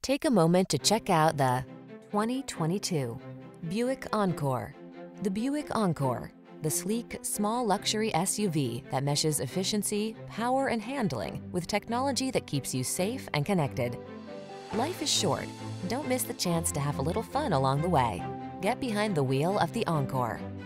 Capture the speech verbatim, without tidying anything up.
Take a moment to check out the twenty twenty-two Buick Encore. The Buick Encore, the sleek, small luxury S U V that meshes efficiency, power, and handling with technology that keeps you safe and connected. Life is short. Don't miss the chance to have a little fun along the way. Get behind the wheel of the Encore.